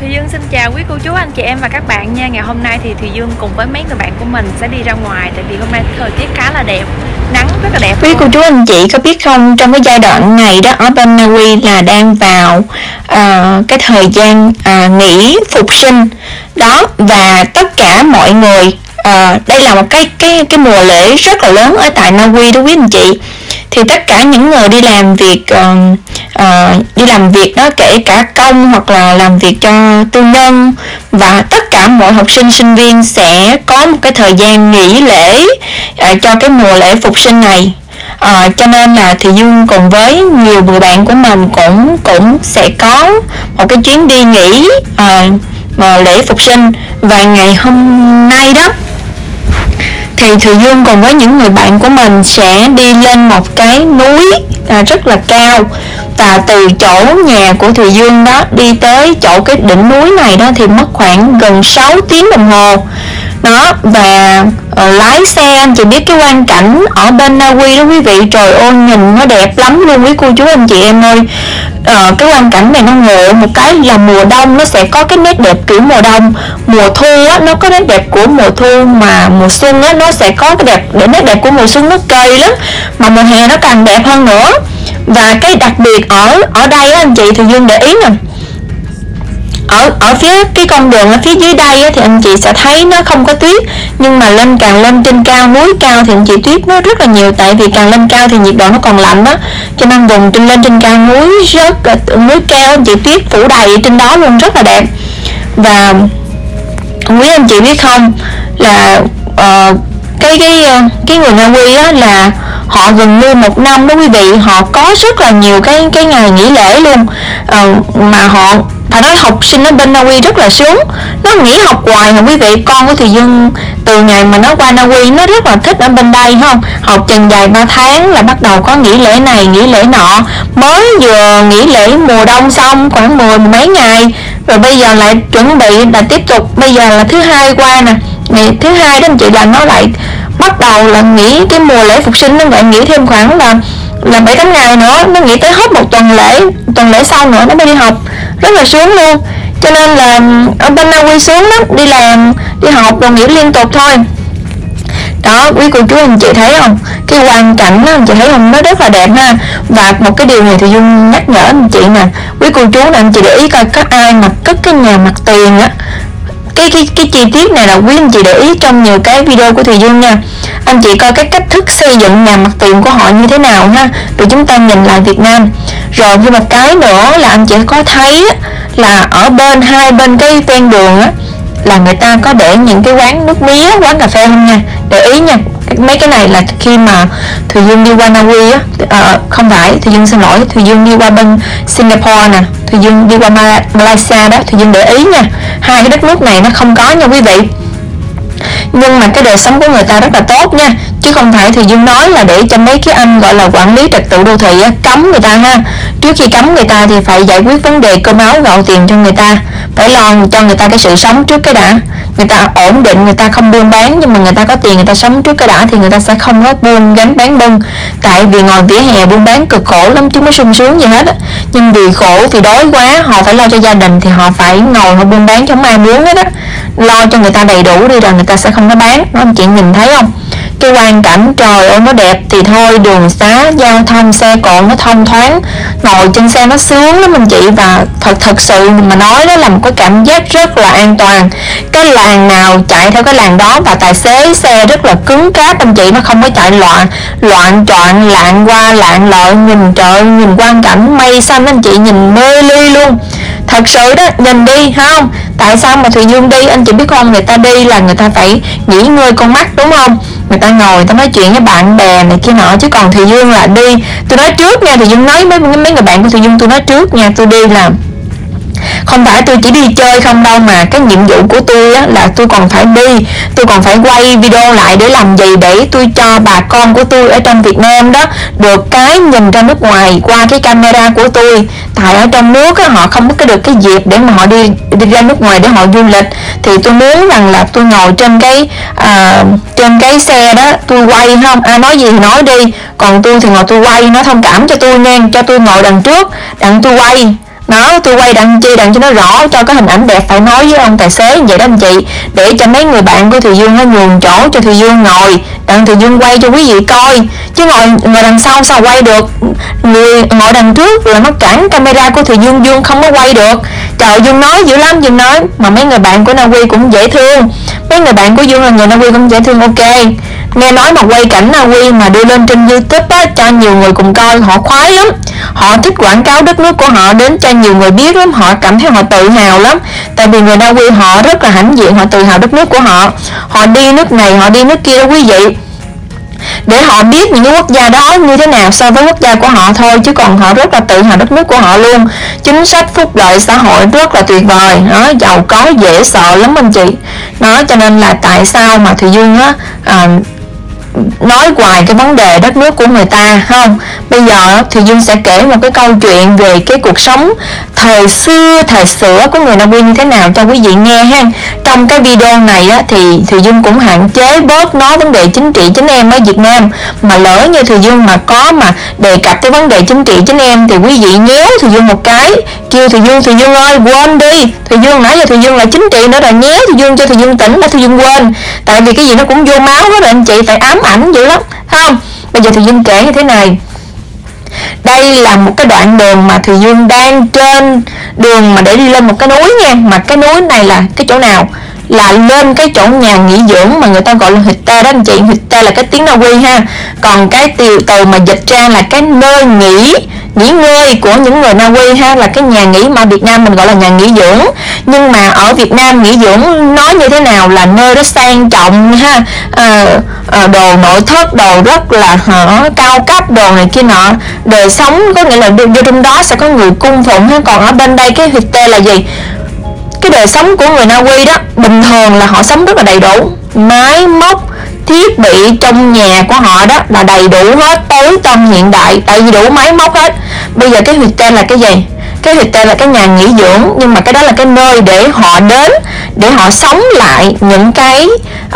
Thùy Dương xin chào quý cô chú, anh chị em và các bạn nha. Ngày hôm nay thì Thùy Dương cùng với mấy người bạn của mình sẽ đi ra ngoài. Tại vì hôm nay thời tiết khá là đẹp, nắng rất là đẹp. Quý cô chú anh chị có biết không, trong cái giai đoạn này đó ở bên Na Uy là đang vào cái thời gian nghỉ phục sinh đó, và tất cả mọi người đây là một cái mùa lễ rất là lớn ở tại Na Uy đó quý anh chị. Thì tất cả những người đi làm việc đó, kể cả công hoặc là làm việc cho tư nhân, và tất cả mọi học sinh sinh viên sẽ có một cái thời gian nghỉ lễ cho cái mùa lễ phục sinh này. Cho nên là Thùy Dương cùng với nhiều người bạn của mình cũng sẽ có một cái chuyến đi nghỉ lễ phục sinh. Và ngày hôm nay đó thì Thùy Dương cùng với những người bạn của mình sẽ đi lên một cái núi rất là cao, và từ chỗ nhà của Thùy Dương đó đi tới chỗ cái đỉnh núi này đó thì mất khoảng gần 6 tiếng đồng hồ đó. Và lái xe, anh chị biết cái quang cảnh ở bên Na Uy đó quý vị, trời ơi nhìn nó đẹp lắm luôn quý cô chú anh chị em ơi. Cái quang cảnh này nó ngộ một cái là mùa đông nó sẽ có cái nét đẹp kiểu mùa đông, mùa thu á nó có nét đẹp của mùa thu, mà mùa xuân á nó sẽ có cái nét đẹp của mùa xuân, nó cây lắm, mà mùa hè nó càng đẹp hơn nữa. Và cái đặc biệt ở đây á, anh chị Thùy Dương để ý nè, ở phía cái con đường ở phía dưới đây á, thì anh chị sẽ thấy nó không có tuyết, nhưng mà càng lên trên cao, núi cao thì anh chị tuyết nó rất là nhiều. Tại vì càng lên cao thì nhiệt độ nó còn lạnh á, cho nên vùng lên trên cao núi cao anh chị tuyết phủ đầy trên đó luôn, rất là đẹp. Và quý anh chị biết không là cái người Na Uy á là họ gần như một năm đó quý vị, họ có rất là nhiều cái ngày nghỉ lễ luôn, mà họ phải nói học sinh ở bên Na Uy rất là sướng, nó nghỉ học hoài mà quý vị. Con của Thùy Dương từ ngày mà nó qua Na Uy nó rất là thích ở bên đây, không học chừng dài 3 tháng là bắt đầu có nghỉ lễ này nghỉ lễ nọ, mới vừa nghỉ lễ mùa đông xong khoảng 10 mấy ngày, rồi bây giờ lại chuẩn bị là tiếp tục. Bây giờ là thứ hai qua nè, ngày thứ hai đó anh chị, là nó lại bắt đầu là nghỉ cái mùa lễ phục sinh, nó lại nghỉ thêm khoảng là 7-8 ngày nữa, nó nghỉ tới hết một tuần lễ sau nữa nó mới đi học, rất là sướng luôn. Cho nên là ở bên Na Uy sướng lắm, đi làm đi học rồi nghỉ liên tục thôi đó. Quý cô chú anh chị thấy không, cái quang cảnh đó anh chị thấy không, nó rất là đẹp ha. Và một cái điều này thì Dung nhắc nhở anh chị nè, quý cô chú nè, anh chị để ý coi có ai mà cất cái nhà mặt tiền á. Cái chi tiết này là quý anh chị để ý trong nhiều cái video của Thùy Dương nha. Anh chị coi cái cách thức xây dựng nhà mặt tiền của họ như thế nào ha, rồi chúng ta nhìn lại Việt Nam. Rồi thêm một cái nữa là anh chị có thấy là ở hai bên cái ven đường á là người ta có để những cái quán nước mía, quán cà phê không nha, để ý nha. Mấy cái này là khi mà Thùy Dương đi qua Na Uy á, không phải, Thùy Dương xin lỗi, Thùy Dương đi qua bên Singapore nè, Thùy Dương đi qua Malaysia đó, Thùy Dương để ý nha, hai cái đất nước này nó không có nha quý vị. Nhưng mà cái đời sống của người ta rất là tốt nha, chứ không phải Thùy Dương nói là để cho mấy cái anh gọi là quản lý trật tự đô thị á, cấm người ta ha. Trước khi cấm người ta thì phải giải quyết vấn đề cơm áo gạo tiền cho người ta, phải lo cho người ta cái sự sống trước cái đã. Người ta ổn định, người ta không buôn bán, nhưng mà người ta có tiền, người ta sống trước cái đã thì người ta sẽ không có buôn gánh bán bưng. Tại vì ngồi vỉa hè buôn bán cực khổ lắm chứ mới sung sướng gì hết á. Nhưng vì khổ, vì đói quá, họ phải lo cho gia đình thì họ phải ngồi họ buôn bán cho không ai muốn hết á. Lo cho người ta đầy đủ đi rồi người ta sẽ không có bán. Đó, anh chị nhìn thấy không? Cái quang cảnh trời ơi nó đẹp thì thôi, đường xá giao thông xe cộ nó thông thoáng, ngồi trên xe nó sướng lắm anh chị. Và thật sự mà nói đó là một cái cảm giác rất là an toàn, cái làn nào chạy theo cái làn đó, và tài xế xe rất là cứng cáp anh chị, nó không có chạy loạn choạng lạng qua lạng lợi. Nhìn trời, nhìn quang cảnh mây xanh anh chị, nhìn mê ly luôn thật sự đó, nhìn đi không. Tại sao mà Thùy Dương đi anh chị biết không, người ta đi là người ta phải nghỉ ngơi con mắt đúng không, người ta ngồi người ta nói chuyện với bạn bè này kia nọ. Chứ còn Thùy Dương là đi, tôi nói trước nha, Thùy Dương nói với mấy người bạn của Thùy Dương, tôi nói trước nha, tôi đi là không phải tôi chỉ đi chơi không đâu, mà cái nhiệm vụ của tôi á, là tôi còn phải đi, tôi còn phải quay video lại để làm gì, để tôi cho bà con của tôi ở trong Việt Nam đó được cái nhìn ra nước ngoài qua cái camera của tôi. Tại ở trong nước á, họ không có được cái dịp để mà họ đi ra nước ngoài để họ du lịch, thì tôi muốn rằng là tôi ngồi trên cái xe đó tôi quay, không ai nói gì thì nói đi, còn tôi thì ngồi tôi quay, nó thông cảm cho tôi nha, cho tôi ngồi đằng trước đặng tôi quay. Nó tôi quay đằng cho nó rõ, cho cái hình ảnh đẹp, phải nói với ông tài xế như vậy đó anh chị, để cho mấy người bạn của Thùy Dương nó nhường chỗ cho Thùy Dương ngồi, đặng Thùy Dương quay cho quý vị coi, chứ ngồi đằng sau sao quay được, người ngồi đằng trước là nó cản camera của Thùy Dương, Dương không có quay được. Trời, Dương nói dữ lắm, Dương nói mà mấy người bạn của Na Uy cũng dễ thương, mấy người bạn của Dương là người Na Uy cũng dễ thương. Ok, nghe nói mà quay cảnh Na Uy mà đưa lên trên YouTube á, cho nhiều người cùng coi, họ khoái lắm, họ thích quảng cáo đất nước của họ đến cho nhiều người biết lắm, họ cảm thấy họ tự hào lắm, tại vì người Na Uy họ rất là hãnh diện, họ tự hào đất nước của họ, họ đi nước này họ đi nước kia đó quý vị, để họ biết những cái quốc gia đó như thế nào so với quốc gia của họ thôi, chứ còn họ rất là tự hào đất nước của họ luôn. Chính sách phúc lợi xã hội rất là tuyệt vời đó, giàu có dễ sợ lắm anh chị. Đó, cho nên là tại sao mà Thùy Dương á nói hoài cái vấn đề đất nước của người ta không. Bây giờ thì Dương sẽ kể một cái câu chuyện về cái cuộc sống thời xưa thời xửa của người Na Uy như thế nào cho quý vị nghe ha. Trong cái video này á, thì Dương cũng hạn chế bớt nói vấn đề chính trị chính em ở Việt Nam, mà lỡ như Thùy Dương mà có mà đề cập tới vấn đề chính trị chính em thì quý vị nhéo Thùy Dương một cái, kêu Thùy Dương ơi quên đi, Thùy Dương nãy giờ Thùy Dương là chính trị nữa rồi, nhéo Thùy Dương cho Thùy Dương tỉnh là Thùy Dương quên, tại vì cái gì nó cũng vô máu hết rồi anh chị, phải ám ảnh dữ lắm không. Bây giờ Thùy Dương kể như thế này, đây là một cái đoạn đường mà Thùy Dương đang trên đường mà để đi lên một cái núi nha, mà cái núi này là cái chỗ nào, là lên cái chỗ nhà nghỉ dưỡng mà người ta gọi là Hitte đó anh chị. Hitte là cái tiếng Na Uy ha, còn cái từ mà dịch ra là cái nơi nghỉ ngơi của những người Na Uy ha, là cái nhà nghỉ mà Việt Nam mình gọi là nhà nghỉ dưỡng, nhưng mà ở Việt Nam nghỉ dưỡng nói như thế nào là nơi đó sang trọng ha, đồ nội thất, đồ rất là cao cấp, đồ này kia nọ, đời sống có nghĩa là vô trong đó sẽ có người cung phụng ha. Còn ở bên đây cái Hitte là gì, cái đời sống của người Na Uy đó bình thường là họ sống rất là đầy đủ, máy móc thiết bị trong nhà của họ đó là đầy đủ hết, tối tân hiện đại, tại vì đủ máy móc hết. Bây giờ cái Hitte là cái gì, cái Hitte là cái nhà nghỉ dưỡng, nhưng mà cái đó là cái nơi để họ đến để họ sống lại những cái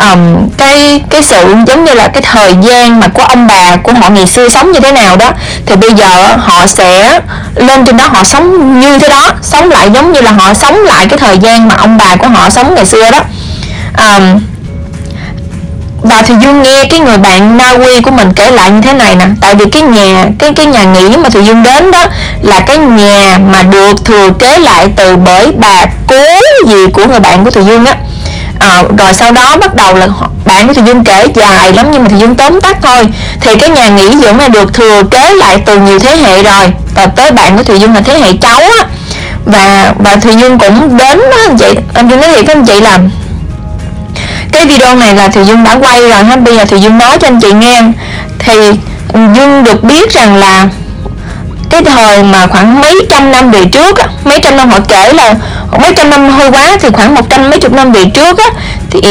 sự giống như là cái thời gian mà của ông bà của họ ngày xưa sống như thế nào đó, thì bây giờ họ sẽ lên trên đó họ sống như thế đó, sống lại giống như là họ sống lại cái thời gian mà ông bà của họ sống ngày xưa đó. Và Thùy Dương nghe cái người bạn Na Uy của mình kể lại như thế này nè, tại vì cái nhà nghỉ mà Thùy Dương đến đó là cái nhà mà được thừa kế lại từ bởi bà cố gì của người bạn của Thùy Dương á. Rồi sau đó bắt đầu là bạn của Thùy Dương kể dài lắm, nhưng mà Thùy Dương tóm tắt thôi. Thì cái nhà nghỉ dưỡng này được thừa kế lại từ nhiều thế hệ rồi, và tới bạn của Thùy Dương là thế hệ cháu á. Và Thùy Dương cũng đến đó anh chị. Anh Dương nói thiệt với anh chị là cái video này là Thùy Dương đã quay rồi ha, bây giờ Thùy Dương nói cho anh chị nghe. Thì Dương được biết rằng là cái thời mà khoảng mấy trăm năm về trước á, mấy trăm năm họ kể là mấy trăm năm hơi quá, thì khoảng 100 mấy chục năm về trước á, thì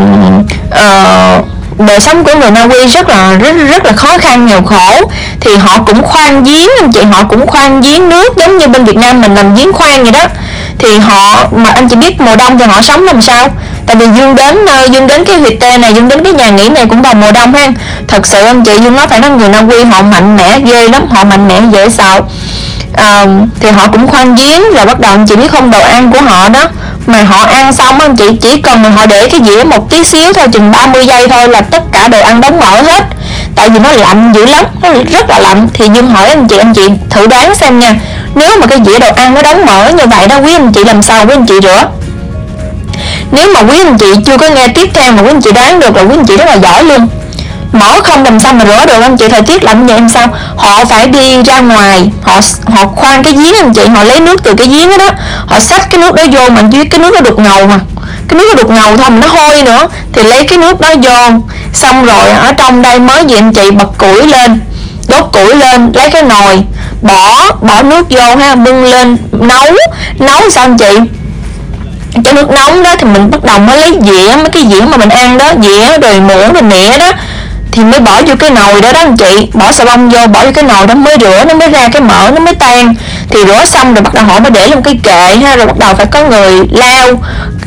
đời sống của người Na Uy rất là khó khăn nghèo khổ. Thì họ cũng khoan giếng anh chị, họ cũng khoan giếng nước giống như bên Việt Nam mình làm giếng khoan vậy đó. Thì họ mà anh chị biết mùa đông thì họ sống làm sao, tại vì Dương đến cái Hitte này, Dương đến cái nhà nghỉ này cũng vào mùa đông ha. Thật sự anh chị, Dương nói phải nói người Na Uy họ mạnh mẽ ghê lắm, họ mạnh mẽ dễ sợ. Thì họ cũng khoan giếng, rồi bắt đầu anh chị biết không, đồ ăn của họ đó mà họ ăn xong anh chị chỉ cần họ để cái dĩa một tí xíu thôi, chừng 30 giây thôi là tất cả đồ ăn đóng mở hết, tại vì nó lạnh dữ lắm, nó rất là lạnh. Thì Dương hỏi anh chị thử đoán xem nha, nếu mà cái dĩa đồ ăn nó đóng mở như vậy đó, quý anh chị làm sao quý anh chị rửa? Nếu mà quý anh chị chưa có nghe tiếp theo mà quý anh chị đoán được là quý anh chị rất là giỏi luôn. Mở không làm sao mà rửa được anh chị, thời tiết lạnh vậy làm sao? Họ phải đi ra ngoài, họ khoan cái giếng anh chị, họ lấy nước từ cái giếng đó, họ xách cái nước đó vô, mà chứ cái nước nó đục ngầu mà, cái nước nó đục ngầu thôi mà nó hôi nữa, thì lấy cái nước đó vô, xong rồi ở trong đây mới gì anh chị bật củi lên, đốt củi lên, lấy cái nồi bỏ nước vô ha, bưng lên nấu sao anh chị? Cái nước nóng đó thì mình bắt đầu mới lấy dĩa, mấy cái dĩa mà mình ăn đó, dĩa rồi muỗng rồi nĩa đó, thì mới bỏ vô cái nồi đó anh chị, bỏ xà bông vô, bỏ vô cái nồi đó mới rửa, nó mới ra cái mỡ, nó mới tan. Thì rửa xong rồi bắt đầu họ mới để lên cái kệ ha, rồi bắt đầu phải có người lau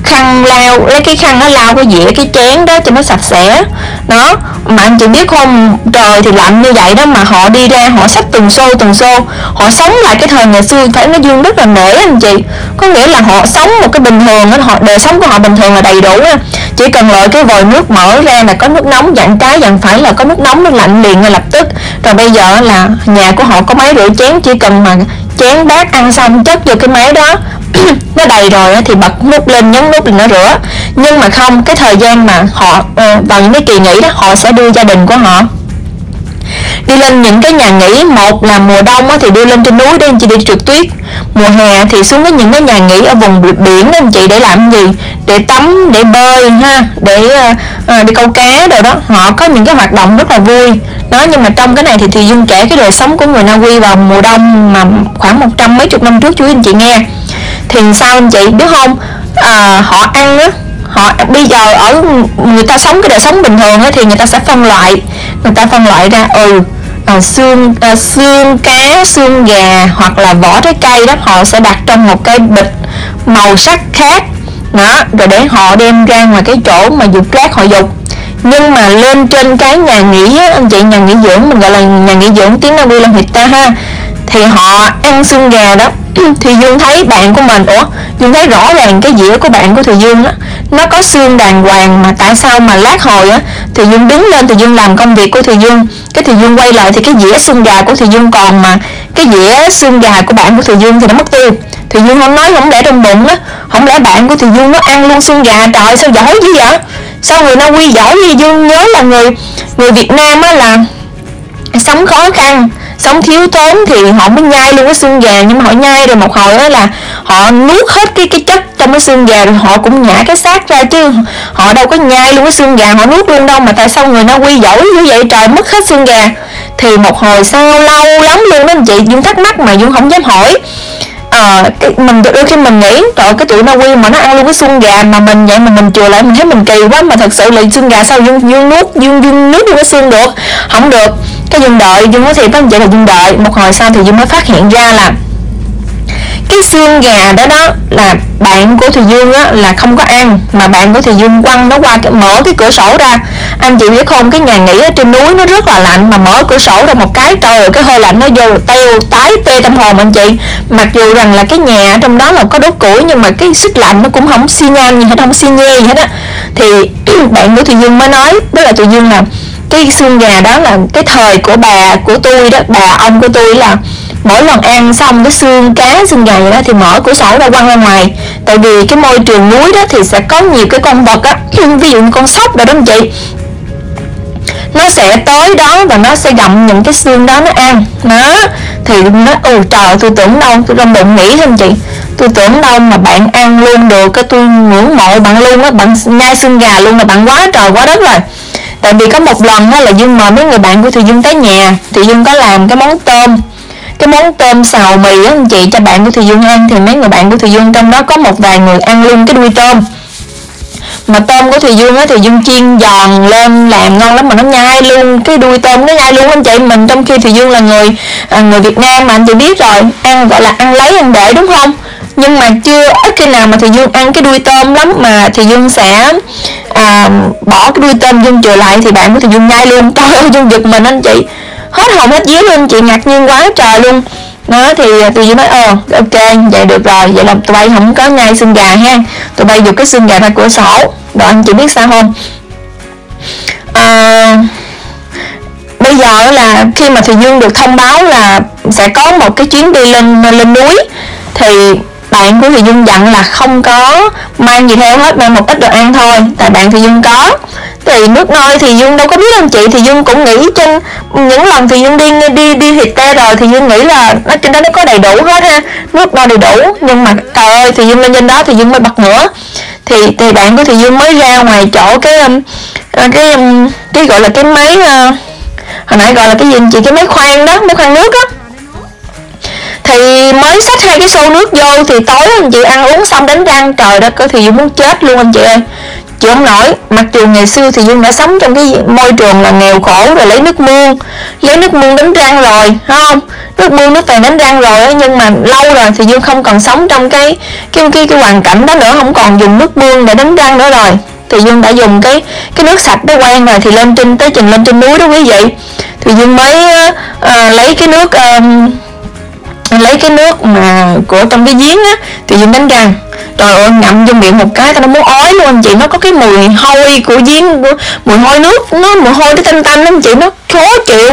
khăn lau, lấy cái khăn nó lau cái dĩa cái chén đó cho nó sạch sẽ đó. Mà anh chị biết không, trời thì lạnh như vậy đó mà họ đi ra họ xách từng xô, họ sống lại cái thời ngày xưa. Phải nói Dương rất là nể anh chị, có nghĩa là họ sống một cái bình thường đó, đời sống của họ bình thường là đầy đủ đó. Chỉ cần loại cái vòi nước mở ra là có nước nóng, dặn trái dặn phải là có nước nóng, nó lạnh liền ngay lập tức. Rồi bây giờ là nhà của họ có máy rửa chén, chỉ cần mà chén bát ăn xong chất vô cái máy đó nó đầy rồi thì bật nút lên, nhấn nút thì nó rửa. Nhưng mà không, cái thời gian mà họ vào những cái kỳ nghỉ đó, họ sẽ đưa gia đình của họ đi lên những cái nhà nghỉ. Một là mùa đông thì đi lên trên núi để anh chị đi trượt tuyết, mùa hè thì xuống những cái nhà nghỉ ở vùng biển đó anh chị, để làm gì, để tắm, để bơi ha, để đi câu cá rồi đó. Họ có những cái hoạt động rất là vui đó. Nhưng mà trong cái này thì Dương kể cái đời sống của người Na Uy vào mùa đông mà khoảng 100 mấy chục năm trước chú anh chị nghe. Thì sao anh chị biết không, họ ăn á, họ bây giờ ở người ta sống cái đời sống bình thường á, thì người ta sẽ phân loại ra xương cá, xương gà hoặc là vỏ trái cây đó, họ sẽ đặt trong một cái bịch màu sắc khác đó, rồi để họ đem ra ngoài cái chỗ mà dục rác họ dục. Nhưng mà lên trên cái nhà nghỉ á, anh chị, nhà nghỉ dưỡng, mình gọi là nhà nghỉ dưỡng tiếng Na Uy là Hita ha, thì họ ăn xương gà đó. Thì Dương thấy bạn của mình, Dương thấy rõ ràng cái dĩa của bạn của Thùy Dương đó, nó có xương đàng hoàng, mà tại sao mà lát hồi á Thùy Dương đứng lên, Thùy Dương làm công việc của Thùy Dương, cái Thùy Dương quay lại thì cái dĩa xương gà của Thùy Dương còn, mà cái dĩa xương gà của bạn của Thùy Dương thì nó mất tiêu. Thùy Dương không nói, không để trong bụng á, không lẽ bạn của Thùy Dương nó ăn luôn xương gà? Trời, sao giỏi dữ vậy, sao người Na Uy giỏi như Dương nhớ là người Việt Nam á là sống khó khăn, sống thiếu thốn thì họ mới nhai luôn cái xương gà. Nhưng mà họ nhai rồi một hồi đó là họ nuốt hết cái chất trong cái xương gà, rồi họ cũng nhả cái xác ra, chứ họ đâu có nhai luôn cái xương gà họ nuốt luôn đâu. Mà tại sao người Na Uy giỏi như vậy trời, mất hết xương gà? Thì một hồi sau lâu lắm luôn đó anh chị, Dương thắc mắc mà Dương không dám hỏi. Mình đôi khi mình nghĩ trời, cái tụi Na Uy mà nó ăn luôn cái xương gà mà mình vậy mà mình chừa lại, mình thấy mình kỳ quá. Mà thật sự là xương gà sao Dương nuốt luôn cái xương được? Không được. Cái Dương đợi, Dương nói thiệt với anh chị là Dương đợi một hồi sau thì Dương mới phát hiện ra là cái xương gà đó là bạn của Thùy Dương á là không có ăn, mà bạn của Thùy Dương quăng nó qua mở cái cửa sổ ra. Anh chị biết không, cái nhà nghỉ ở trên núi nó rất là lạnh, mà mở cửa sổ ra một cái trời ơi, cái hơi lạnh nó vô tái tê tâm hồn anh chị. Mặc dù rằng là cái nhà ở trong đó là có đốt củi, nhưng mà cái sức lạnh nó cũng không xi nhan gì hết, không xi nhê gì hết á. Thì bạn của Thùy Dương mới nói với lại Thùy Dương là cái xương gà đó là cái thời của bà của tôi đó, bà ông của tôi là mỗi lần ăn xong cái xương cá, xương gà vậy đó thì mở cửa sổ ra quăng ra ngoài. Tại vì cái môi trường núi đó thì sẽ có nhiều cái con vật á, ví dụ như con sóc rồi đó anh chị, nó sẽ tới đó và nó sẽ gặm những cái xương đó nó ăn đó. Thì nó trời, tôi tưởng đâu, tôi trong bụng nghĩ thôi anh chị, tôi tưởng đâu mà bạn ăn luôn được, cái tôi ngưỡng mộ bạn luôn á, bạn nhai xương gà luôn là bạn quá trời quá đất rồi. Tại vì có một lần đó là Dương mời mấy người bạn của Thùy Dương tới nhà, Thùy Dương có làm cái món tôm xào mì á anh chị cho bạn của Thùy Dương ăn. Thì mấy người bạn của Thùy Dương trong đó có một vài người ăn luôn cái đuôi tôm. Mà tôm của Thùy Dương á, Thùy Dương chiên giòn lên làm ngon lắm, mà nó nhai luôn cái đuôi tôm, nó nhai luôn anh chị. Mình trong khi Thùy Dương là người Việt Nam mà anh chị biết rồi, ăn gọi là ăn lấy ăn để đúng không? Nhưng mà ít khi nào mà Thùy Dương ăn cái đuôi tôm lắm, mà Thùy Dương sẽ bỏ cái đuôi tôm Dương chừa lại thì bạn của Thùy Dương nhai luôn. Trời ơi, Dương giật mình anh chị, hết hồn hết vía luôn anh chị, ngạc nhiên quá trời luôn đó. Thì Thùy Dương nói ok vậy được rồi, vậy là tụi bay không có nhai xương gà ha, tụi bay giục cái xương gà ra cửa sổ. Rồi anh chị biết sao không, bây giờ là khi mà Thùy Dương được thông báo là sẽ có một cái chuyến đi lên núi, thì bạn của Thùy Dương dặn là không có mang gì theo hết, mang một ít đồ ăn thôi. Tại bạn Thùy Dương có thì nước nôi thì Dương đâu có biết anh chị, thì Dương cũng nghĩ trên những lần thì Dương đi thịt tê rồi thì Dương nghĩ là nó trên đó nó có đầy đủ hết ha, nước nôi đầy đủ. Nhưng mà trời ơi, thì Dương lên trên đó thì Dương mới bật ngửa, thì bạn của Thùy Dương mới ra ngoài chỗ cái gọi là cái máy hồi nãy gọi là cái gì anh chị, cái máy khoan đó, máy khoan nước á, thì mới xách 2 cái xô nước vô. Thì tối anh chị ăn uống xong đánh răng, trời đất ơi, thì Dương muốn chết luôn anh chị ơi, chịu không nổi. Mặc dù ngày xưa thì Dương đã sống trong cái môi trường là nghèo khổ, rồi lấy nước mương đánh răng rồi, không? Nước phèn đánh răng rồi, nhưng mà lâu rồi thì Dương không còn sống trong cái hoàn cảnh đó nữa, không còn dùng nước mương để đánh răng nữa rồi. Thì Dương đã dùng cái nước sạch đó quen rồi, thì lên trên núi đó quý vị, thì Dương mới lấy cái nước mà của trong cái giếng á, thì Dương đánh răng. Trời ơi, ngậm vô miệng một cái nó muốn ói luôn anh chị. Nó có cái mùi hôi của giếng, mùi hôi nước, mùi hôi nó tanh tanh anh chị, nó khó chịu.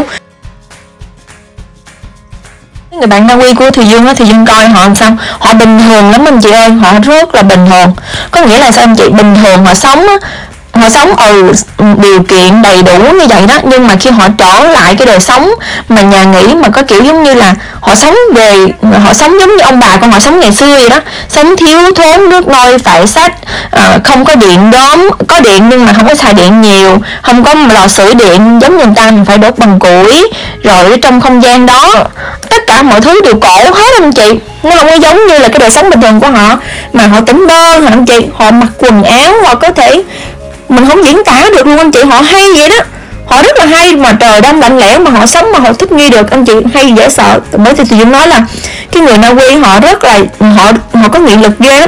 Người bạn Na Uy của Thùy Dương á, thì Dương coi họ làm sao, họ bình thường lắm anh chị ơi, họ rất là bình thường. Có nghĩa là sao anh chị, bình thường họ sống á, họ sống điều kiện đầy đủ như vậy đó, nhưng mà khi họ trở lại cái đời sống mà nhà nghỉ, mà có kiểu giống như là họ sống giống như ông bà con họ sống ngày xưa vậy đó, sống thiếu thốn, nước nôi phải xách, không có điện đóm, có điện nhưng mà không có xài điện nhiều, không có lò sưởi điện giống như người ta, mình phải đốt bằng củi. Rồi trong không gian đó tất cả mọi thứ đều cổ hết anh chị, nó không có giống như là cái đời sống bình thường của họ, mà họ tỉnh bơ hả anh chị, họ mặc quần áo, họ có thể mình không diễn tả được luôn anh chị, họ hay vậy đó, họ rất là hay, mà trời đông lạnh lẽo mà họ sống mà họ thích nghi được anh chị, hay dễ sợ. Bởi vì Thùy Dương nói là cái người Na Uy họ rất là họ có nghị lực ghê lắm.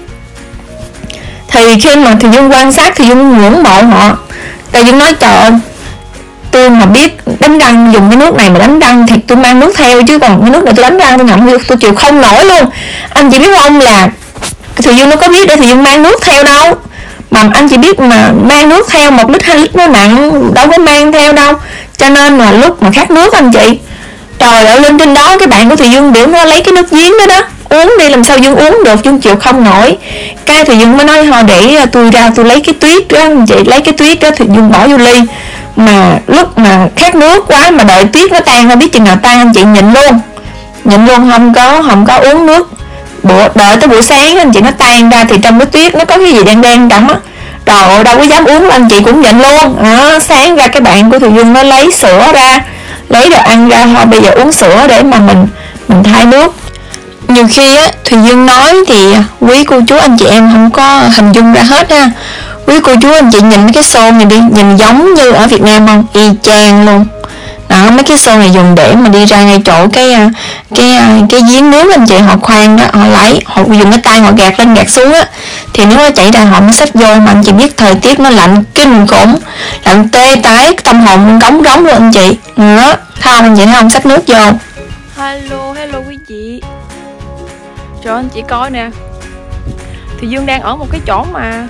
Thì khi mà Thùy Dương quan sát, Thùy Dương ngưỡng mộ họ. Thùy Dương nói trời ơi, tôi mà biết đánh răng dùng cái nước này mà đánh răng thì tôi mang nước theo, chứ còn cái nước này tôi đánh răng tôi ngậm tôi chịu không nổi luôn. Anh chị biết không, là Thùy Dương nó có biết để Thùy Dương mang nước theo đâu, mà anh chị biết mà mang nước theo 1 lít 2 lít nó nặng, đâu có mang theo đâu. Cho nên là lúc mà khát nước anh chị, trời ơi, lên trên đó cái bạn của Thùy Dương biểu nó lấy cái nước giếng đó uống đi, làm sao Dương uống được, Dương chịu không nổi. Cái Thùy Dương mới nói thôi để tôi ra tôi lấy cái tuyết đó anh chị, lấy cái tuyết đó Thùy Dương bỏ vô ly. Mà lúc mà khát nước quá mà đợi tuyết nó tan, không biết chừng nào tan anh chị, nhịn luôn không có uống nước. Đợi tới buổi sáng anh chị nó tan ra, thì trong cái tuyết nó có cái gì đen đen trong á, trời ơi đâu có dám uống, anh chị cũng nhịn luôn. Sáng ra cái bạn của Thùy Dương nó lấy sữa ra, lấy đồ ăn ra, thôi bây giờ uống sữa để mà mình thay nước. Nhiều khi á Thùy Dương nói thì quý cô chú anh chị em không có hình dung ra hết ha. Quý cô chú anh chị nhìn cái xô này đi, nhìn giống như ở Việt Nam không? Y chang luôn đó. Mấy cái xô này dùng để mà đi ra ngay chỗ cái giếng nước anh chị, họ khoan đó, họ dùng cái tay họ gạt lên gạt xuống á, thì nếu nó chảy ra họ mới xách vô. Mà anh chị biết thời tiết nó lạnh kinh khủng, lạnh tê tái tâm hồn cống rỗng luôn anh chị đó. Không anh chị thấy không, xách nước vô. Hello quý chị. Trời anh chị coi nè, thì Dương đang ở một cái chỗ mà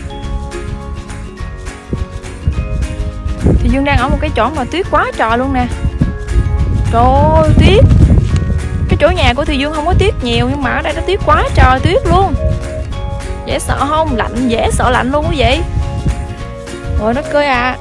tuyết quá trời luôn nè. Trời ơi tuyết. Cái chỗ nhà của Thùy Dương không có tuyết nhiều, nhưng mà ở đây nó tuyết quá trời tuyết luôn. Dễ sợ không? Lạnh, dễ sợ lạnh luôn quý vị. Ôi đất ơi à.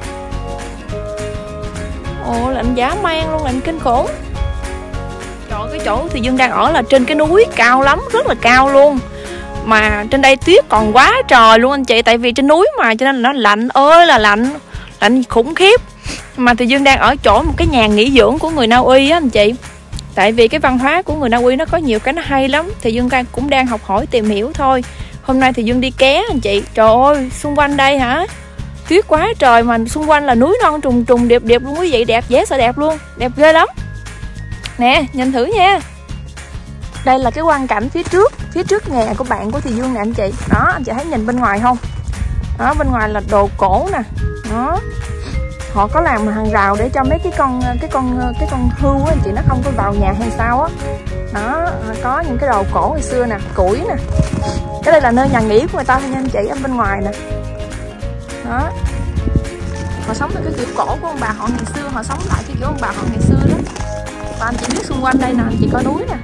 Ồ lạnh dã man luôn, lạnh kinh khủng. Trời, cái chỗ Thùy Dương đang ở là trên cái núi cao lắm, rất là cao luôn. Mà trên đây tuyết còn quá trời luôn anh chị. Tại vì trên núi mà, cho nên là nó lạnh ơi là lạnh, lạnh khủng khiếp. Mà Thùy Dương đang ở chỗ một cái nhà nghỉ dưỡng của người Na Uy á anh chị. Tại vì cái văn hóa của người Na Uy nó có nhiều cái nó hay lắm, Thùy Dương cũng đang học hỏi tìm hiểu thôi. Hôm nay Thùy Dương đi ké anh chị. Trời ơi, xung quanh đây hả, tuyết quá trời, mà xung quanh là núi non trùng trùng đẹp đẹp luôn quý vị. Đẹp, dễ sợ đẹp luôn, đẹp ghê lắm. Nè, nhìn thử nha. Đây là cái quang cảnh phía trước nhà của bạn của Thùy Dương nè anh chị. Đó, anh chị thấy nhìn bên ngoài không? Đó, bên ngoài là đồ cổ nè. Đó. Họ có làm hàng rào để cho mấy cái con hươu á anh chị, nó không có vào nhà hay sao á. Đó, có những cái đồ cổ ngày xưa nè, củi nè. Cái đây là nơi nhà nghỉ của người ta thôi nha anh chị, ở bên ngoài nè. Đó. Họ sống theo cái kiểu cổ của ông bà họ ngày xưa, họ sống lại cái kiểu ông bà họ ngày xưa đó. Và anh chị biết xung quanh đây nè, anh chị có núi nè.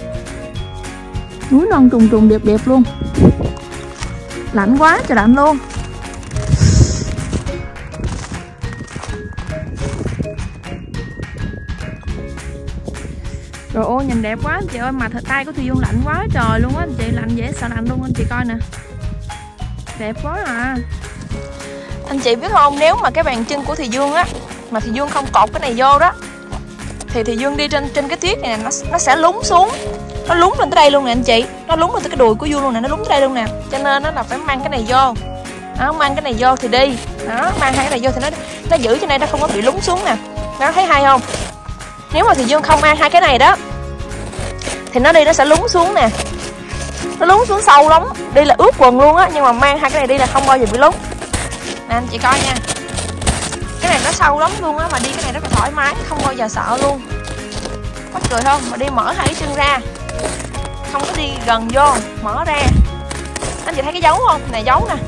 Núi non trùng trùng đẹp đẹp luôn. Lạnh quá trời lạnh luôn. Rồi ôi nhìn đẹp quá anh chị ơi, mà tay của Thùy Dương lạnh quá trời luôn á anh chị, lạnh dễ sợ lạnh luôn anh chị coi nè. Đẹp quá à. Anh chị biết không, nếu mà cái bàn chân của Thùy Dương á, mà Thùy Dương không cột cái này vô đó, thì Thùy Dương đi trên cái tuyết này nè, nó sẽ lún xuống. Nó lún lên tới đây luôn nè anh chị. Nó lún lên tới cái đùi của Dương luôn nè, nó lún tới đây luôn nè. Cho nên nó là phải mang cái này vô. Đó, mang cái này vô thì đi. Đó, mang hai cái này vô thì nó giữ trên đây, nó không có bị lún xuống nè. Đó, thấy hay không? Nếu mà Thùy Dương không mang hai cái này đó thì nó đi nó sẽ lún xuống nè. Nó lún xuống sâu lắm, đi là ướt quần luôn á. Nhưng mà mang hai cái này đi là không bao giờ bị lún. Nè anh chị coi nha, cái này nó sâu lắm luôn á, mà đi cái này rất là thoải mái, không bao giờ sợ luôn. Mắc cười không? Mà đi mở hai cái chân ra, không có đi gần vô, mở ra. Anh chị thấy cái dấu không? Này dấu nè.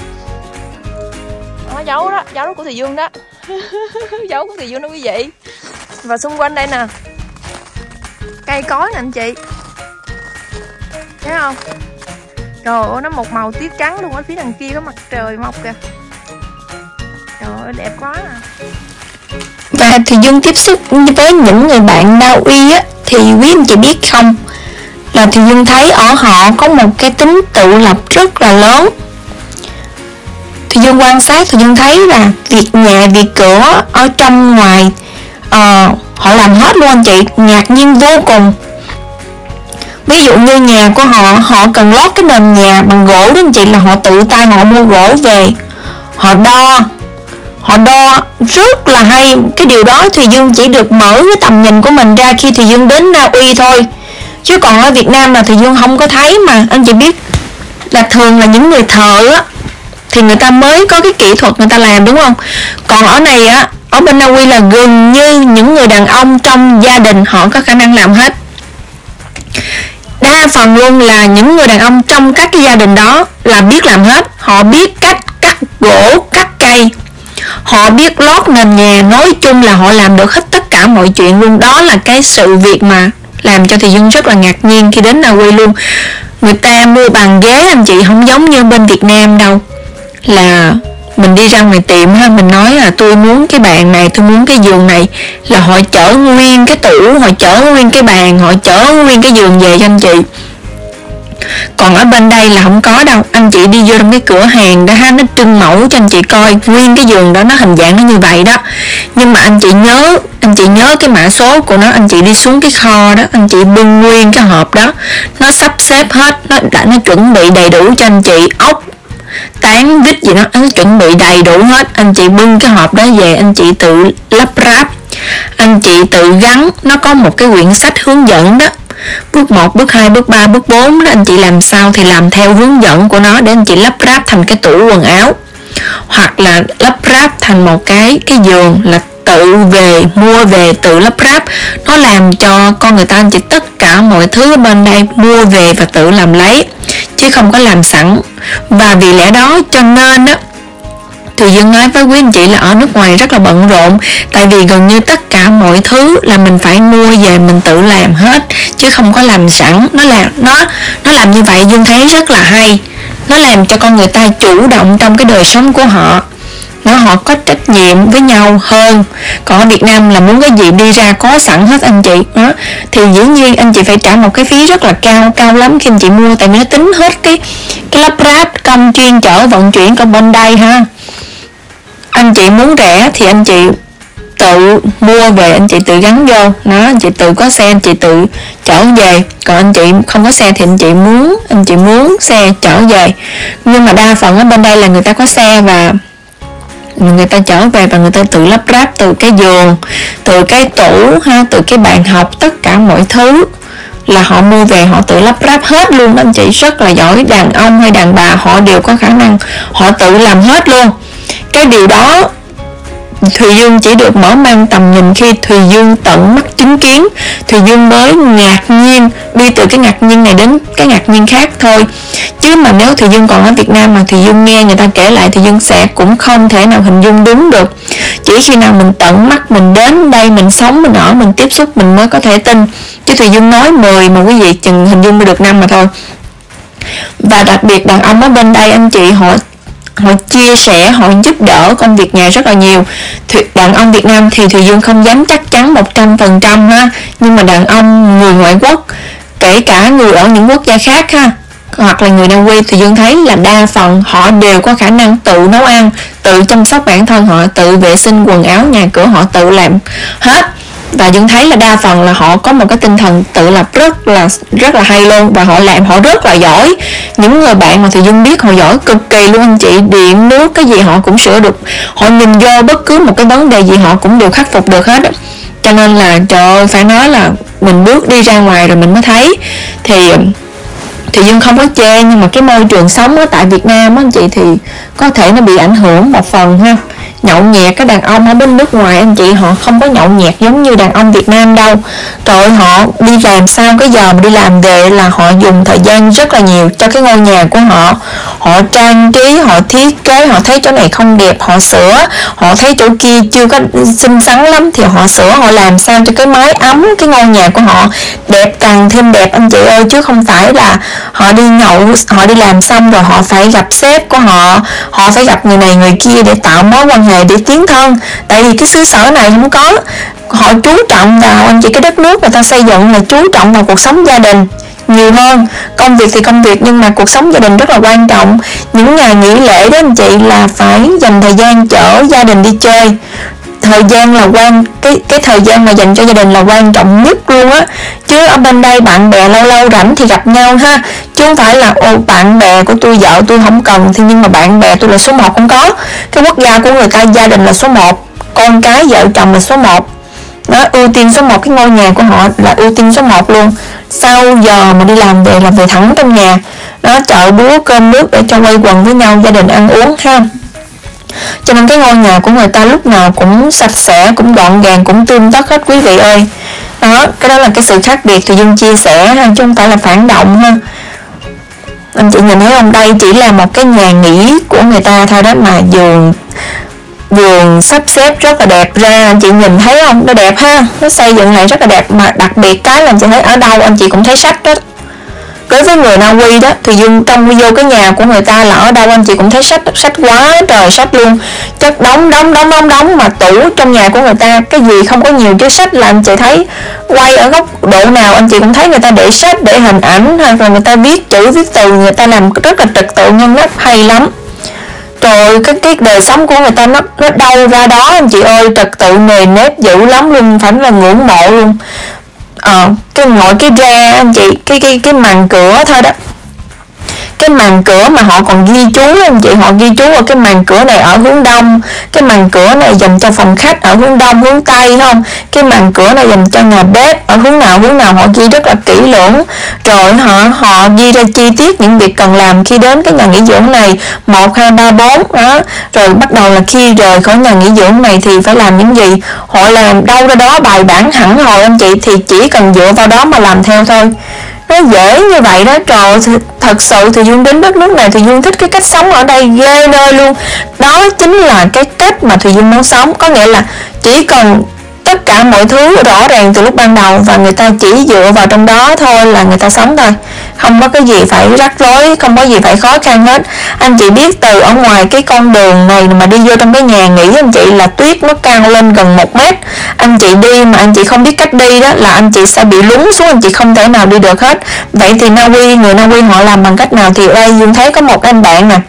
Đó, dấu đó của Thùy Dương đó. Dấu của Thùy Dương đó quý vị. Và xung quanh đây nè, cây cối nè anh chị, thấy không? Trời ơi, nó một màu tuyết trắng luôn. Ở phía đằng kia có mặt trời mọc kìa. Trời ơi, đẹp quá à. Và Thùy Dương tiếp xúc với những người bạn Na Uy á, thì quý anh chị biết không, là Thùy Dương thấy ở họ có một cái tính tự lập rất là lớn. Thùy Dương quan sát, Thùy Dương thấy là việc nhà, việc cửa ở trong ngoài họ làm hết luôn anh chị, ngạc nhiên vô cùng. Ví dụ như nhà của họ cần lót cái nền nhà bằng gỗ đó anh chị, là họ tự tay họ mua gỗ về, họ đo rất là hay. Cái điều đó Thùy Dương chỉ được mở cái tầm nhìn của mình ra khi Thùy Dương đến Na Uy thôi, chứ còn ở Việt Nam là Thùy Dương không có thấy. Mà anh chị biết là thường là những người thợ á thì người ta mới có cái kỹ thuật người ta làm, đúng không? Còn ở này á, ở bên Na Uy là gần như những người đàn ông trong gia đình họ có khả năng làm hết. Đa phần luôn là những người đàn ông trong các cái gia đình đó là biết làm hết. Họ biết cách cắt gỗ, cắt cây, họ biết lót nền nhà, nói chung là họ làm được hết tất cả mọi chuyện luôn. Đó là cái sự việc mà làm cho Thùy Dương rất là ngạc nhiên khi đến Na Uy luôn. Người ta mua bàn ghế anh chị không giống như bên Việt Nam đâu, là mình đi ra ngoài tiệm ha, mình nói là tôi muốn cái bàn này, tôi muốn cái giường này, là họ chở nguyên cái tủ, họ chở nguyên cái bàn, họ chở nguyên cái giường về cho anh chị. Còn ở bên đây là không có đâu. Anh chị đi vô trong cái cửa hàng đó ha, nó trưng mẫu cho anh chị coi nguyên cái giường đó, nó hình dạng nó như vậy đó. Nhưng mà anh chị nhớ cái mã số của nó, anh chị đi xuống cái kho đó, anh chị bưng nguyên cái hộp đó, nó sắp xếp hết, nó chuẩn bị đầy đủ cho anh chị, ốc tán vít gì đó, nó chuẩn bị đầy đủ hết. Anh chị bưng cái hộp đó về, anh chị tự lắp ráp, anh chị tự gắn. Nó có một cái quyển sách hướng dẫn đó, bước 1, bước 2, bước 3, bước 4 đó, anh chị làm sao thì làm theo hướng dẫn của nó để anh chị lắp ráp thành cái tủ quần áo, hoặc là lắp ráp thành một cái giường, là tự về mua về tự lắp ráp. Nó làm cho con người ta anh chị tất cả mọi thứ ở bên đây mua về và tự làm lấy, chứ không có làm sẵn. Và vì lẽ đó cho nên á, Thùy Dương nói với quý anh chị là ở nước ngoài rất là bận rộn, tại vì gần như tất cả mọi thứ là mình phải mua về mình tự làm hết, chứ không có làm sẵn. Nó làm như vậy Dương thấy rất là hay. Nó làm cho con người ta chủ động trong cái đời sống của họ. Họ có trách nhiệm với nhau hơn. Còn ở Việt Nam là muốn cái gì đi ra có sẵn hết anh chị đó, thì dĩ nhiên anh chị phải trả một cái phí rất là cao lắm khi anh chị mua, tại vì nó tính hết cái lắp ráp, công chuyên chở vận chuyển. Còn bên đây ha, anh chị muốn rẻ thì anh chị tự mua về, anh chị tự gắn vô nó, anh chị tự có xe anh chị tự chở về. Còn anh chị không có xe thì anh chị muốn xe chở về. Nhưng mà đa phần ở bên đây là người ta có xe và người ta chở về, và người ta tự lắp ráp từ cái giường, từ cái tủ ha, từ cái bàn học, tất cả mọi thứ là họ mua về, họ tự lắp ráp hết luôn đó anh chị. Rất là giỏi. Đàn ông hay đàn bà họ đều có khả năng họ tự làm hết luôn. Cái điều đó Thùy Dương chỉ được mở mang tầm nhìn khi Thùy Dương tận mắt chứng kiến. Thùy Dương mới ngạc nhiên, đi từ cái ngạc nhiên này đến cái ngạc nhiên khác thôi. Chứ mà nếu Thùy Dương còn ở Việt Nam mà Thùy Dương nghe người ta kể lại, Thùy Dương sẽ cũng không thể nào hình dung đúng được. Chỉ khi nào mình tận mắt, mình đến đây, mình sống, mình ở, mình tiếp xúc mình mới có thể tin. Chứ Thùy Dương nói 10 mà quý vị chừng hình dung được 5 mà thôi. Và đặc biệt đàn ông ở bên đây anh chị, họ chia sẻ, họ giúp đỡ công việc nhà rất là nhiều. Đàn ông Việt Nam thì Thùy Dương không dám chắc chắn 100% ha, nhưng mà đàn ông người ngoại quốc, kể cả người ở những quốc gia khác ha, hoặc là người Na Uy, Thùy Dương thấy là đa phần họ đều có khả năng tự nấu ăn, tự chăm sóc bản thân họ, tự vệ sinh quần áo nhà cửa họ tự làm hết. Và Dương thấy là đa phần là họ có một cái tinh thần tự lập rất là hay luôn, và họ làm họ rất là giỏi. Những người bạn mà thì Dương biết họ giỏi cực kỳ luôn anh chị, điện nước cái gì họ cũng sửa được, họ nhìn vô bất cứ một cái vấn đề gì họ cũng đều khắc phục được hết. Cho nên là trời ơi, phải nói là mình bước đi ra ngoài rồi mình mới thấy. Thì Dương không có chê, nhưng mà cái môi trường sống ở tại Việt Nam á anh chị, thì có thể nó bị ảnh hưởng một phần ha. Nhậu nhẹt, cái đàn ông ở bên nước ngoài anh chị, họ không có nhậu nhẹt giống như đàn ông Việt Nam đâu. Trời ơi, họ đi làm sau cái giờ mà đi làm về là họ dùng thời gian rất là nhiều cho cái ngôi nhà của họ. Họ trang trí, họ thiết kế, họ thấy chỗ này không đẹp họ sửa, họ thấy chỗ kia chưa có xinh xắn lắm thì họ sửa, họ làm sao cho cái mái ấm, cái ngôi nhà của họ đẹp càng thêm đẹp anh chị ơi. Chứ không phải là họ đi nhậu, họ đi làm xong rồi họ phải gặp sếp của họ phải gặp người này người kia để tạo mối quan hệ, để tiến thân. Tại vì cái xứ sở này không có, họ chú trọng vào anh chị, cái đất nước người ta xây dựng là chú trọng vào cuộc sống gia đình nhiều hơn. Công việc thì công việc, nhưng mà cuộc sống gia đình rất là quan trọng. Những ngày nghỉ lễ đó anh chị là phải dành thời gian chở gia đình đi chơi. Thời gian là cái thời gian mà dành cho gia đình là quan trọng nhất luôn á. Chứ ở bên đây bạn bè lâu lâu rảnh thì gặp nhau ha, chứ không phải là bạn bè của tôi, vợ tôi không cần thì nhưng mà bạn bè tôi là số 1. Không có. Cái quốc gia của người ta gia đình là số 1, con cái vợ chồng là số 1. Đó, ưu tiên số 1, cái ngôi nhà của họ là ưu tiên số 1 luôn. Sau giờ mà đi làm về là về thẳng trong nhà. Đó, chợ búa cơm nước để cho quây quần với nhau, gia đình ăn uống ha. Cho nên cái ngôi nhà của người ta lúc nào cũng sạch sẽ, cũng gọn gàng, cũng tươm tất hết quý vị ơi. Đó, cái đó là cái sự khác biệt thì Dương chia sẻ ha, chứ không phải là phản động ha. Anh chị nhìn thấy không, đây chỉ là một cái nhà nghỉ của người ta thôi đó, mà vườn sắp xếp rất là đẹp ra, anh chị nhìn thấy không, nó đẹp ha, nó xây dựng lại rất là đẹp. Mà đặc biệt cái là anh chị thấy ở đâu anh chị cũng thấy sách đó. Đối với người Na Uy đó thì Dương trong vô cái nhà của người ta là ở đâu anh chị cũng thấy sách quá trời sách luôn, chất đóng mà tủ trong nhà của người ta cái gì không có nhiều chứ sách là anh chị thấy quay ở góc độ nào anh chị cũng thấy người ta để sách, để hình ảnh, hoặc là người ta viết chữ viết từ, người ta làm rất là trật tự ngăn nắp hay lắm. Rồi cái đời sống của người ta nó đâu ra đó anh chị ơi, trật tự nề nếp dữ lắm luôn, phải là ngưỡng mộ luôn. Cái ngồi cái ra anh chị, cái màn cửa thôi đó, cái màn cửa mà họ còn ghi chú anh chị, họ ghi chú ở cái màn cửa này ở hướng đông, cái màn cửa này dành cho phòng khách ở hướng đông hướng tây không, cái màn cửa này dành cho nhà bếp ở hướng nào họ ghi rất là kỹ lưỡng. Rồi họ ghi ra chi tiết những việc cần làm khi đến cái nhà nghỉ dưỡng này, 1, 2, 3, 4 đó. Rồi bắt đầu là khi rời khỏi nhà nghỉ dưỡng này thì phải làm những gì, họ làm đâu ra đó bài bản hẳn hoi anh chị, thì chỉ cần dựa vào đó mà làm theo thôi. Nó dễ như vậy đó. Trời, thật sự thì Dương đến đất nước này thì Dương thích cái cách sống ở đây ghê nơi luôn. Đó chính là cái cách mà Thùy Dương muốn sống. Có nghĩa là chỉ cần tất cả mọi thứ rõ ràng từ lúc ban đầu, và người ta chỉ dựa vào trong đó thôi là người ta sống thôi, không có cái gì phải rắc rối, không có gì phải khó khăn hết. Anh chị biết từ ở ngoài cái con đường này mà đi vô trong cái nhà nghỉ anh chị là tuyết nó cao lên gần 1 mét. Anh chị đi mà anh chị không biết cách đi đó là anh chị sẽ bị lún xuống, anh chị không thể nào đi được hết. Vậy thì người Na Uy họ làm bằng cách nào? Thì đây Dương thấy có một anh bạn nè,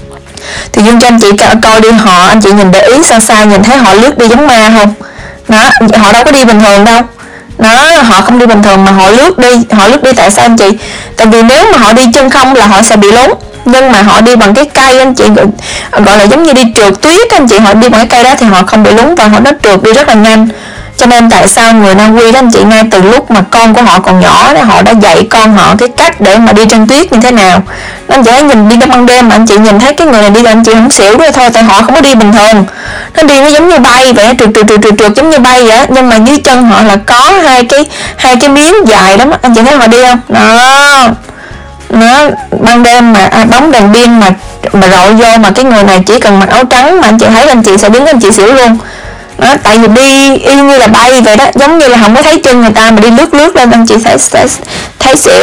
thì Dương cho anh chị coi đi, anh chị nhìn để ý xa nhìn thấy họ lướt đi giống ma không? Đó, họ đâu có đi bình thường đâu. Đó, họ không đi bình thường mà họ lướt đi tại sao anh chị? Tại vì nếu mà họ đi chân không là họ sẽ bị lún, nhưng mà họ đi bằng cái cây anh chị, gọi là giống như đi trượt tuyết anh chị, họ đi bằng cái cây đó thì họ không bị lún và nó trượt đi rất là nhanh. Cho nên tại sao người Na Uy đó anh chị, ngay từ lúc mà con của họ còn nhỏ đó, họ đã dạy con họ cái cách để mà đi trên tuyết như thế nào. Anh chị nhìn đi trong ban đêm mà anh chị nhìn thấy cái người này đi là anh chị không xỉu nữa thôi, tại họ không có đi bình thường, nó đi nó giống như bay vậy, trượt giống như bay vậy. Nhưng mà dưới chân họ là có hai cái miếng dài lắm, anh chị thấy họ đi không? Đó, nó ban đêm mà bóng đèn pin mà rọi vô, mà cái người này chỉ cần mặc áo trắng mà anh chị thấy anh chị sẽ đứng anh chị xỉu luôn. Đó, tại vì đi y như là bay vậy đó, giống như là không có thấy chân người ta mà đi lướt lên anh chị sẽ thấy xỉu.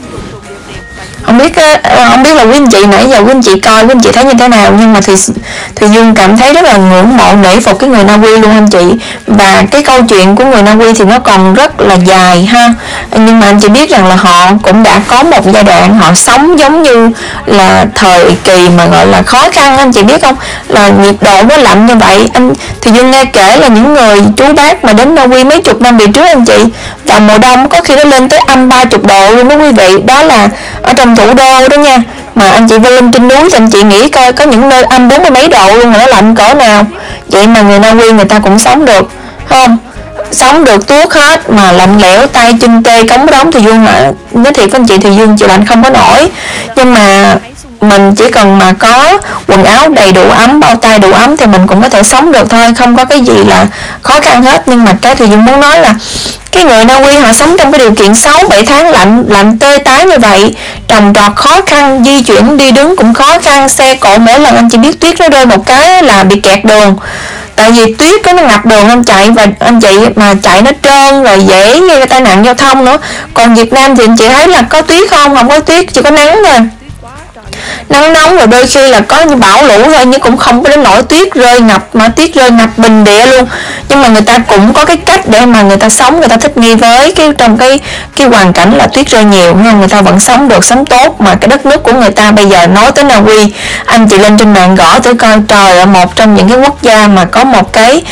Không biết là quý anh chị nãy giờ quý anh chị coi, quý anh chị thấy như thế nào, nhưng mà thì Dương cảm thấy rất là ngưỡng mộ nể phục cái người Na Uy luôn anh chị. Và cái câu chuyện của người Na Uy thì nó còn rất là dài ha, nhưng mà anh chị biết rằng là họ cũng đã có một giai đoạn họ sống giống như là thời kỳ mà gọi là khó khăn, anh chị biết không, là nhiệt độ nó lạnh như vậy. Thì Dương nghe kể là những người chú bác mà đến Na Uy mấy chục năm về trước anh chị, vào mùa đông có khi nó lên tới âm 30 độ luôn đó quý vị, đó là ở trong thủ đô đó nha. Mà anh chị lên trên núi thì anh chị nghĩ coi, có những nơi âm 40 mấy độ luôn mà nó lạnh cỡ nào. Vậy mà người Na Uy người ta cũng sống được không, sống được tuốt hết mà lạnh lẽo, tay chân tê cống đóng. Thì Dương nói thiệt với anh chị, thì Dương chịu lạnh không có nổi, nhưng mà mình chỉ cần mà có quần áo đầy đủ ấm, bao tay đủ ấm thì mình cũng có thể sống được thôi, không có cái gì là khó khăn hết. Nhưng mà cái thì Dương muốn nói là cái người Na Uy họ sống trong cái điều kiện 6-7 tháng lạnh tê tái như vậy, trồng trọt khó khăn, di chuyển đi đứng cũng khó khăn, xe cộ mỗi lần anh chỉ biết tuyết nó rơi một cái là bị kẹt đường, tại vì tuyết nó ngập đường anh chạy, và anh chị mà chạy nó trơn rồi dễ gây tai nạn giao thông nữa. Còn Việt Nam thì anh chị thấy là có tuyết không có tuyết, chỉ có nắng thôi, nắng nóng, rồi đôi khi là có như bão lũ thôi, nhưng cũng không có đến nỗi tuyết rơi ngập, mà tuyết rơi ngập bình địa luôn. Nhưng mà người ta cũng có cái cách để mà người ta sống, người ta thích nghi với trong cái hoàn cảnh là tuyết rơi nhiều, nhưng người ta vẫn sống được, sống tốt. Mà cái đất nước của người ta bây giờ nói tới Na Uy, anh chị lên trên mạng gõ tới coi, trời ơi, một trong những cái quốc gia mà có một cái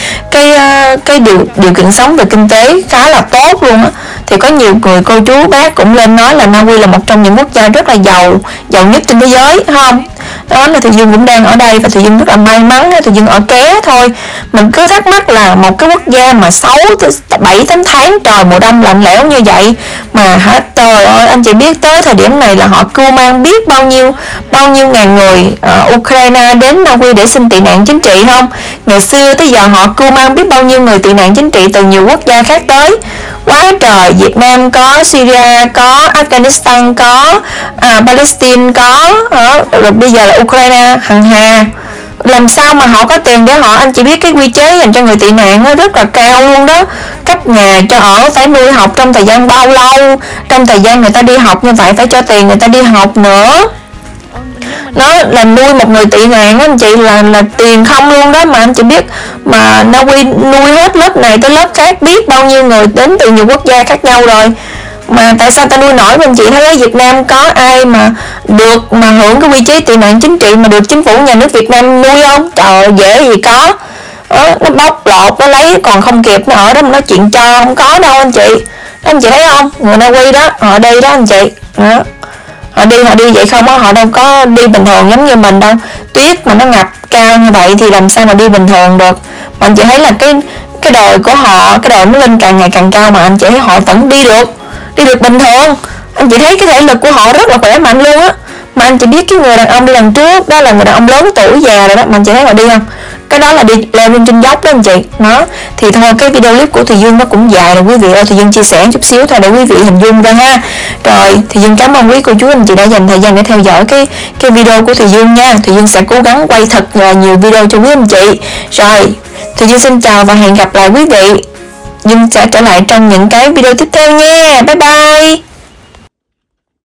điều kiện sống về kinh tế khá là tốt luôn á. Thì có nhiều người cô chú bác cũng lên nói là Na Uy là một trong những quốc gia rất là giàu nhất trên thế giới không. Đó là thì Dương cũng đang ở đây, và thì Dương rất là may mắn. Thì Dương ở ké thôi, mình cứ thắc mắc là một cái quốc gia mà 6-7-8 tháng trời mùa đông lạnh lẽo như vậy mà trời ơi, anh chị biết tới thời điểm này là họ cưu mang biết bao nhiêu ngàn người Ukraine đến Na Uy để xin tị nạn chính trị không. Ngày xưa tới giờ họ cưu mang biết bao nhiêu người tị nạn chính trị từ nhiều quốc gia khác tới, quá trời. Việt Nam có, Syria có, Afghanistan có, Palestine có, rồi bây giờ là Ukraine hằng hà. Làm sao mà họ có tiền để họ, anh chỉ biết cái quy chế dành cho người tị nạn nó rất là cao luôn đó. Cấp nhà cho ở, phải nuôi học trong thời gian bao lâu, trong thời gian người ta đi học như vậy phải cho tiền người ta đi học nữa. Nó là nuôi một người tị nạn anh chị là tiền không luôn đó. Mà anh chị biết mà Na Uy nuôi hết lớp này tới lớp khác, biết bao nhiêu người đến từ nhiều quốc gia khác nhau rồi. Mà tại sao ta nuôi nổi? Anh chị thấy ở Việt Nam có ai mà được mà hưởng cái quy chế tị nạn chính trị mà được chính phủ nhà nước Việt Nam nuôi không? Trời, dễ gì có. Nó bóc lột, nó lấy còn không kịp, nó ở đó mà nói chuyện cho, không có đâu anh chị. Anh chị thấy không? Người Na Uy đó, họ đi đó anh chị. Đó. Họ đi vậy không á, họ đâu có đi bình thường giống như mình đâu. Tuyết mà nó ngập cao như vậy thì làm sao mà đi bình thường được. Mà anh chị thấy là cái đời của họ, cái đời nó lên càng ngày càng cao mà anh chị thấy họ vẫn đi được bình thường. Anh chị thấy cái thể lực của họ rất là khỏe mạnh luôn á. Mà anh chị biết cái người đàn ông đi lần trước đó là người đàn ông lớn tuổi già rồi đó, mà anh chị thấy họ đi không? Cái đó là đi leo lên trên dốc đó anh chị. Đó. Thì thôi cái video clip của Thùy Dương nó cũng dài rồi quý vị ơi, Thùy Dương chia sẻ chút xíu thôi để quý vị hình dung ra ha. Rồi Thùy Dương cảm ơn quý cô chú anh chị đã dành thời gian để theo dõi cái video của Thùy Dương nha. Thùy Dương sẽ cố gắng quay thật nhiều video cho quý anh chị. Rồi Thùy Dương xin chào và hẹn gặp lại quý vị. Dương sẽ trở lại trong những cái video tiếp theo nha. Bye bye.